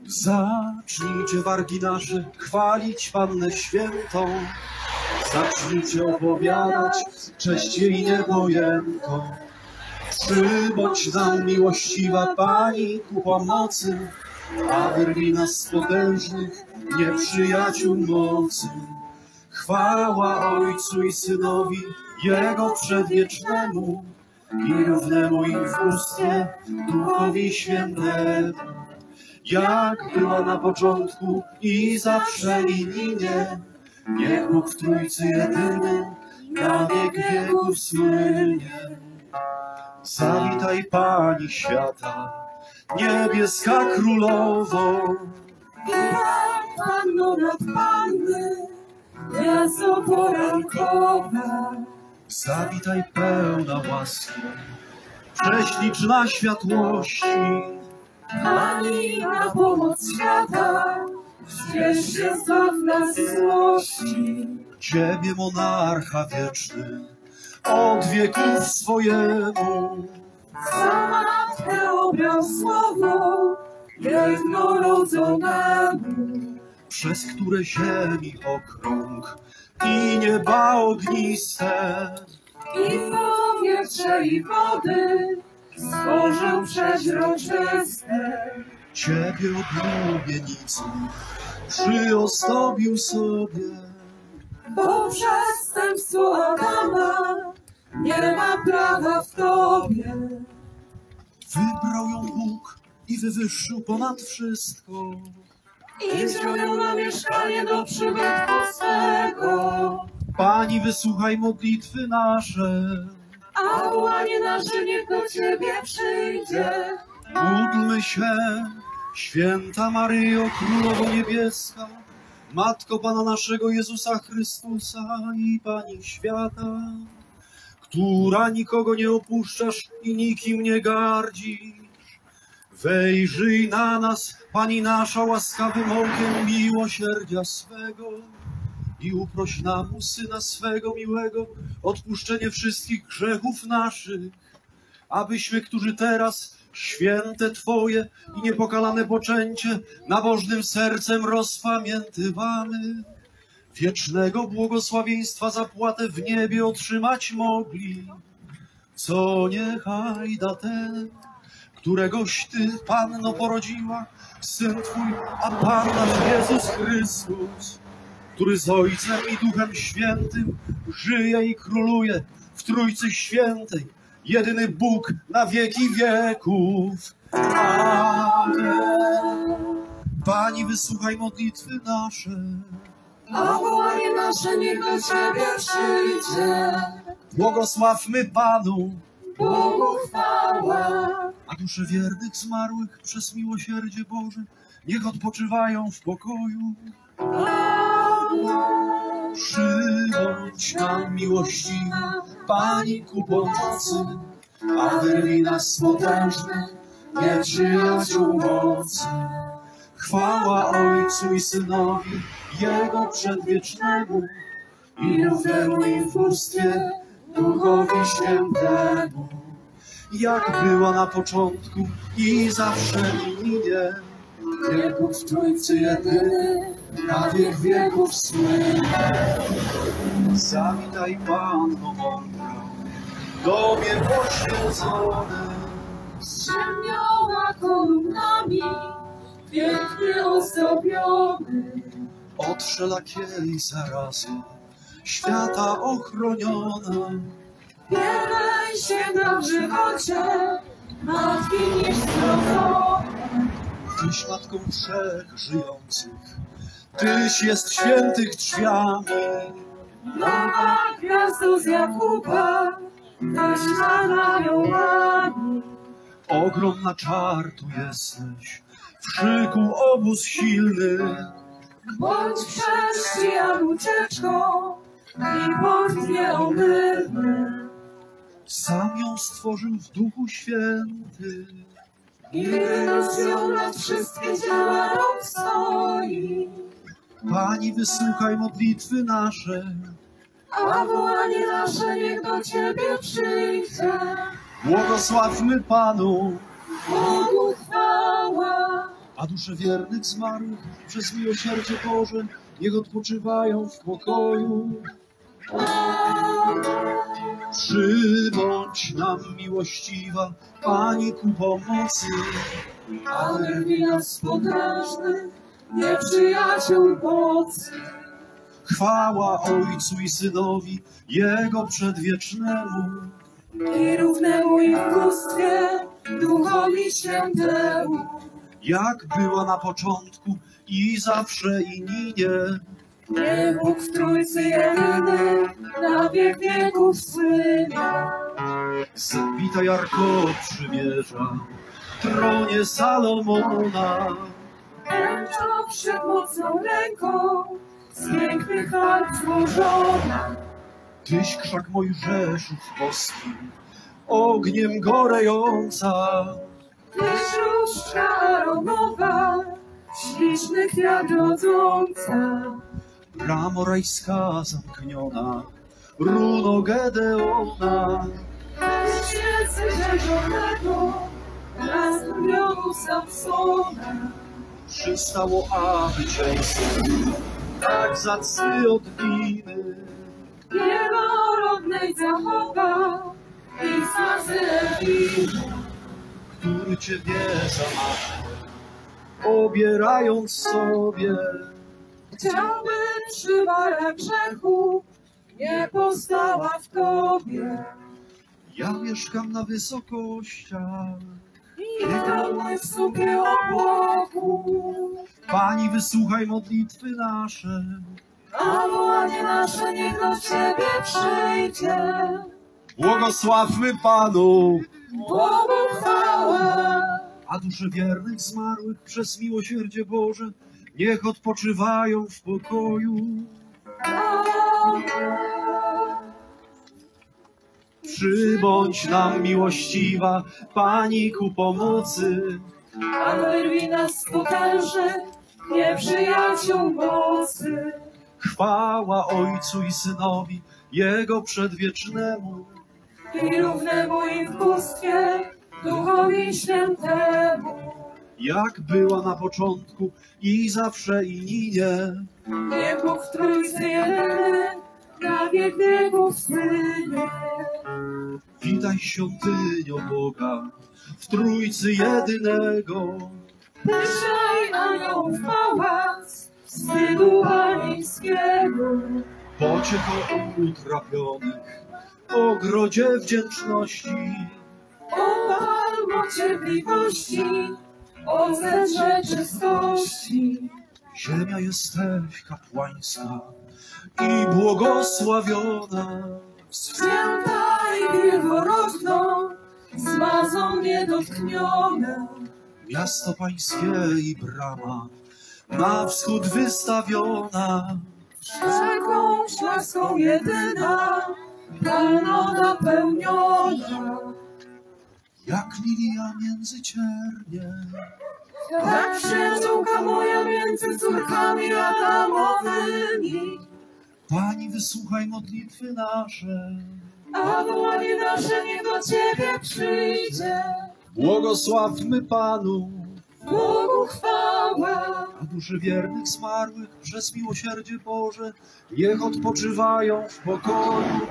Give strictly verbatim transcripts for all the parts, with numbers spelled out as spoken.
Zacznijcie wargi nasze chwalić Pannę Świętą, zacznijcie opowiadać cześć jej niepojętą. Przybądź nam, miłościwa Pani, ku pomocy, a wyrwij nas z potężnych nieprzyjaciół mocy. Chwała Ojcu i Synowi, Jego przedwiecznemu i równemu im w bóstwie Duchowi Świętemu, jak była na początku i zawsze i minie, niech Bóg w Trójcy jedyny na wiek wieków słynie. Zawitaj Pani świata, niebieska Królowo, jak Panno nad Panny, gwiazdo porankowa. Zawitaj pełna łaski, prześliczna światłości, Pani na pomoc świata, śpiesz się, zbaw nas z złości. Ciebie monarcha wieczny, od wieków swojemu, Za matkę obrał słowo jednorodzonemu, przez które ziemi okrąg i nieba ogniste, i w powietrze i wody stworzył przeźroczyste. Ciebie oblubienicy przyozdobił sobie. Bo przestępstwo Adama nie ma prawa w Tobie. Wybrał ją Bóg i wywyższył ponad wszystko. I wziął ją na mieszkanie do przybytku swego. Pani, wysłuchaj modlitwy nasze. A wołanie nasze niech do Ciebie przyjdzie. Módlmy się, święta Maryjo, Królowo Niebieska, Matko Pana naszego Jezusa Chrystusa i Pani świata, która nikogo nie opuszczasz i nikim nie gardzisz. Wejrzyj na nas, Pani nasza, łaskawym okiem miłosierdzia swego i uproś nam u Syna swego miłego odpuszczenie wszystkich grzechów naszych, abyśmy, którzy teraz święte Twoje i niepokalane poczęcie nabożnym sercem rozpamiętywamy, wiecznego błogosławieństwa zapłatę w niebie otrzymać mogli. Co niechaj da ten, któregoś Ty, Panno, porodziła, Syn Twój, a Pan nasz Jezus Chrystus, który z Ojcem i Duchem Świętym żyje i króluje w Trójcy Świętej, jedyny Bóg na wieki wieków. Amen. Pani, wysłuchaj modlitwy nasze. A wołanie nasze niech do Ciebie przyjdzie. Błogosławmy Panu, Bogu chwała. a dusze wiernych zmarłych przez miłosierdzie Boże niech odpoczywają w pokoju. Amen. Przybądź nam, miłościwa Pani, ku pomocy, a wyrwij nas z potężnych nieprzyjaciół mocy. Chwała Ojcu i Synowi, Jego przedwiecznemu i równemu im w bóstwie Duchowi Świętemu, jak była na początku i zawsze i minie, niech Bóg w Trójcy jedyny na wiek wieków słynie. Zawitaj Panno mądra, domie poświęcony, Ściemniała kolumnami, piękny ozdobiony. od wszelakiej zarazy świata ochroniona. Bielej się na żywocie, matki niezdrowione. Tyś matką trzech żyjących, Tyś jest świętych drzwiami. Nowa gwiazdo z Jakuba, Tyś nad aniołami. Ogromna czar tu jesteś, w szyku obóz silny. Bądź chrześcijan ucieczką i port nieomylny. Sam ją stworzył w Duchu Święty. I wynosi nad wszystkie dzieła rąk stoi. Pani, wysłuchaj modlitwy nasze. A wołanie nasze niech do Ciebie przyjdzie. Błogosławmy Panu, Bogu chwała. a dusze wiernych zmarłych przez miłosierdzie Boże niech odpoczywają w pokoju. Przybądź nam miłościwa, Pani ku pomocy, a wyrwij nas potężnych nieprzyjaciół mocy. Chwała Ojcu i Synowi, Jego przedwiecznemu i równemu im w bóstwie Duchowi Świętemu, jak była na początku i zawsze i ninie. Niech Bóg w Trójcy jedyny na wiek wieków słynie. Witaj Arko przymierza, tronie Salomona, Tęczo przed mocną ręką z pięknych harp złożona. Tyś krzak Mojżeszów boski, ogniem gorejąca. Tyś różdżka aromowa, śliczny kwiat rodząca. Bramo rajska zamkniona, runo Gedeona. Świecy rzeczonego, rozgromioną Samsona. Przystało, aby często tak zacny od winy, Pierworodnej zachowa i zazewina, który Cię wie za matkę, obierając sobie. chciałby przywara grzechu, nie postała w Tobie. Ja mieszkam na wysokościach, I tam mój w słupie obłoku, Pani wysłuchaj modlitwy nasze. a wołanie nasze niech do Ciebie przyjdzie. Błogosławmy Panu, Bogu chwała, a dusze wiernych zmarłych przez miłosierdzie Boże niech odpoczywają w pokoju. Amen. Przybądź nam miłościwa, Pani ku pomocy, A wyrwij nas z potężnych nieprzyjaciół mocy. chwała Ojcu i Synowi, Jego przedwiecznemu, I równemu im w bóstwie Duchowi Świętemu. jak była na początku i zawsze i ninie. Niech Bóg w Trójcy jedyny na wiek wieków słynie. Witaj świątynio Boga, w Trójcy jedynego. Wyszaj aniołów pałac, wstydu anielskiego. Pociech utrapionych, ogrodzie wdzięczności. O palmo cierpliwości, o zedrze czystości. Ziemia jesteś kapłańska i błogosławiona. Święta i pierworodną, zmazą niedotknione. Miasto pańskie i brama, na wschód wystawiona. Rzeką ślaską jedyna, pełno napełniona. Jak lilia między ciernie, Jak przyjaciółka moja między córkami Adamowymi. Pani wysłuchaj modlitwy nasze. A wołanie nasze niech do Ciebie przyjdzie. Błogosławmy Panu, Bogu chwała, a duszy wiernych zmarłych przez miłosierdzie Boże niech odpoczywają w pokoju.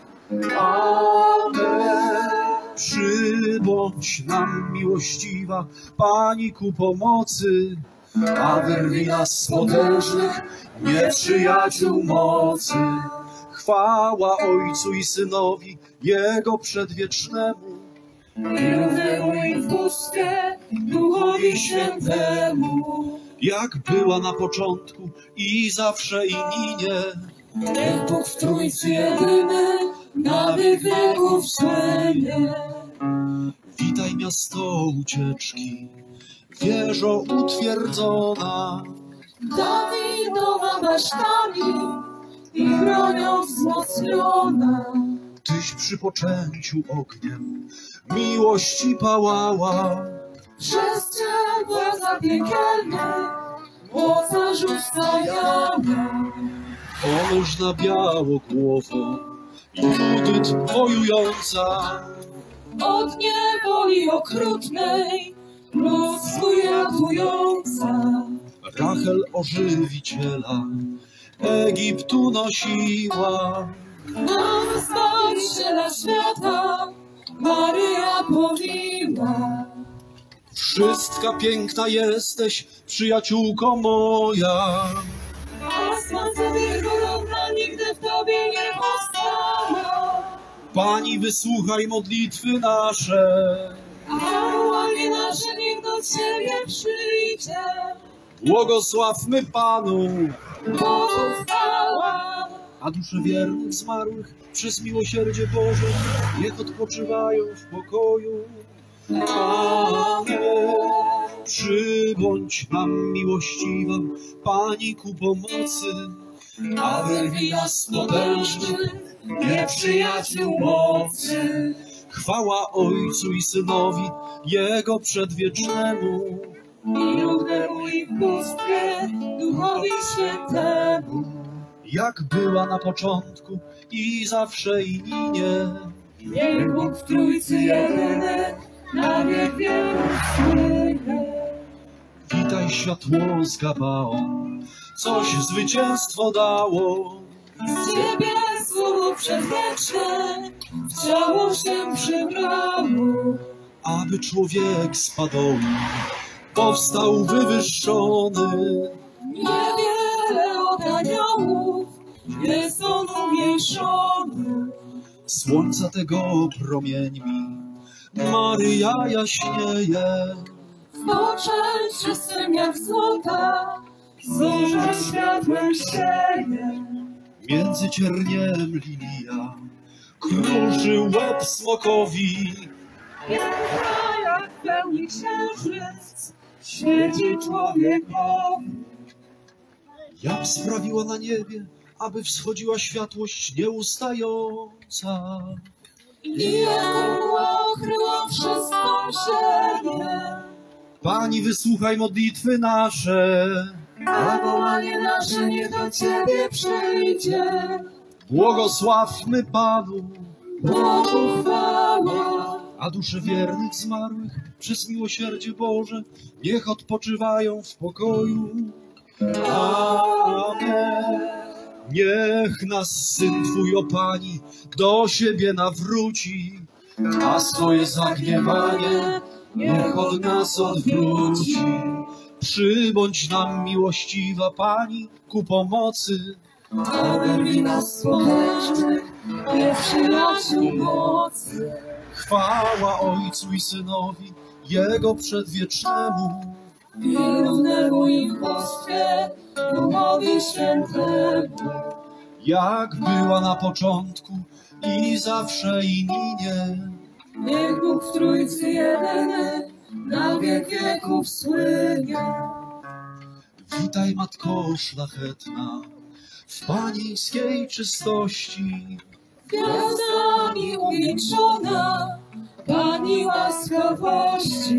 Amen. Przybądź nam miłościwa, Pani ku pomocy, a wyrwij nas z potężnych nieprzyjaciół mocy. Chwała Ojcu i Synowi, Jego przedwiecznemu, i równemu im w bóstwie Duchowi Świętemu. jak była na początku i zawsze i ninie. Niech Bóg w Trójcy jedyny na wiek wieków słynie. Witaj miasto ucieczki, wieżo utwierdzona. Dawidowa masztami i bronią wzmocniona. Tyś przy poczęciu ogniem miłości pałała. Przez Cię władza piekielna, mocarz ustajana. Onoż na biało głową, Judyt wojująca. Od niewoli okrutnej lud swój ratująca. Rachel ożywiciela Egiptu nosiła. Na Zbawiciela świata Maryja powiła. Wszystka piękna jesteś, przyjaciółko moja. A słońce równa nigdy w Tobie nie powstaną. Pani, wysłuchaj modlitwy nasze. A łonie nasze niech do Ciebie przyjdzie. Błogosławmy Panu. Bogu chwała. A dusze wiernych zmarłych przez miłosierdzie Boże niech odpoczywają w pokoju. Amen. Przybądź nam miłościwa, Pani, ku pomocy, a wyrwij nas potężnych nieprzyjaciół mocy. Chwała Ojcu i Synowi, Jego przedwiecznemu, I równemu i w bóstwie Duchowi Świętemu. jak była na początku i zawsze i ninie. Niech Bóg w Trójcy jedyny na wiek wieków słynie. Witaj światło z Gabaon, coś zwycięstwo dało. Z Ciebie słowo przedwieczne w ciało się przybrało. Aby człowiek z padoły powstał wywyższony. Niewiele od aniołów jest on umniejszony. Słońca tego promieńmi Maryja jaśnieje. W poczęcie swym jak złota zorza światłem sieje. Między cierniem lilia kruszy łeb smokowi. Jak w krajach pełni księżyc świeci człowiekowi. Jak sprawiła na niebie, aby wschodziła światłość nieustająca. I jego okryło wszystko ziemię. Pani, wysłuchaj modlitwy nasze. A wołanie nasze niech do Ciebie przyjdzie. Błogosławmy Panu. Bogu chwała. A dusze wiernych zmarłych przez miłosierdzie Boże niech odpoczywają w pokoju. Amen. Niech nas Syn Twój, o Pani, do siebie nawróci, a swoje zagniewanie niech od nas odwróci. Przybądź nam miłościwa Pani ku pomocy, A wyrwij nas z potężnych nieprzyjaciół mocy. chwała Ojcu i Synowi, Jego przedwiecznemu. I równemu i w bóstwie Duchowi Świętemu. Jak była na początku i zawsze i ninie. Niech Bóg w Trójcy jedyny na wiek wieków słynie. Witaj, Matko szlachetna, w panieńskiej czystości. Gwiazdami uwieńczona Pani łaskawości.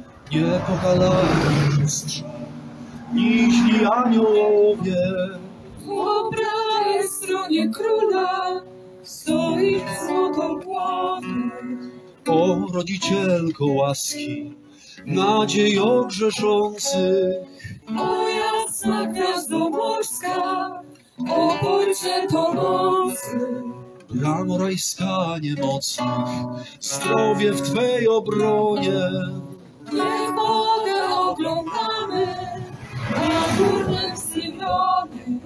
Niepokalani lustrze, niźli aniołowie. Po prawej stronie króla stoi złotą głowy. O rodzicielko łaski, nadziejo grzeszących. O jasna gwiazdo morska, o Ojcze tonący. Bramo rajska niemocnych, zdrowie w Twej obronie. Niech Boga oglądamy na górnym Syjonie.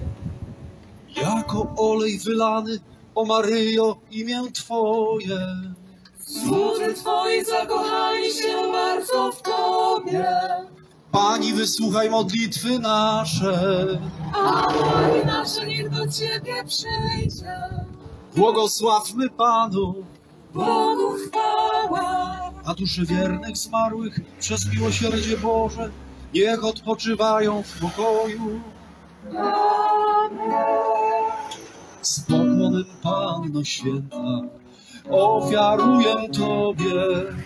Jako olej wylany, o Maryjo, imię Twoje. Słudzy Twoi zakochali się bardzo w Tobie. Pani, wysłuchaj modlitwy nasze. A woli nasze niech do Ciebie przyjdzie. Błogosławmy Panu. Bogu chwała. A dusze wiernych zmarłych przez miłosierdzie Boże niech odpoczywają w pokoju. Amen. Z pokłonem, Panno Święta, ofiaruję Tobie.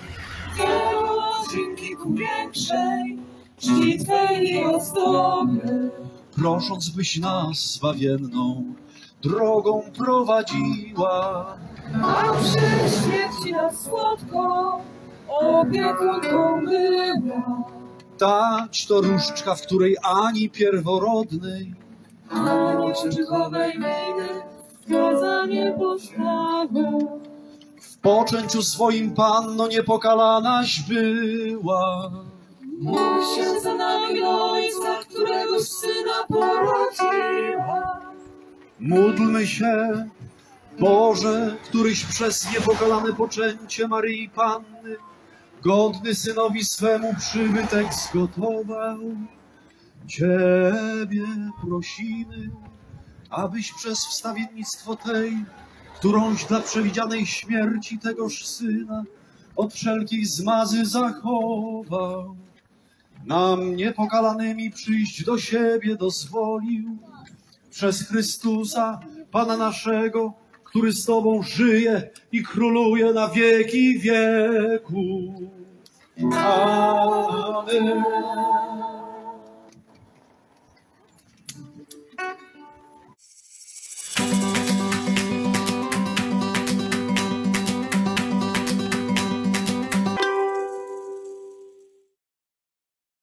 Dzięki ku większej czci Twej i ozdobie. Prosząc, byś nas zbawienną drogą prowadziła. A przy śmierci nas słodko opiekunką była. Tać to różdżka, w której ani pierworodnej, ani uczynkowej winy skazanie powstało. w poczęciu swoim Panno niepokalanaś była. Módl się za nami do Ojca, którego Syna porodziła. Módlmy się, Boże, któryś przez niepokalane poczęcie Maryi Panny godny Synowi swemu przybytek zgotował. Ciebie prosimy, abyś przez wstawiennictwo tej, którąś dla przewidzianej śmierci tegoż Syna od wszelkiej zmazy zachował, nam niepokalanymi przyjść do siebie dozwolił. Przez Chrystusa, Pana naszego, który z Tobą żyje i króluje na wieki wieków. Amen.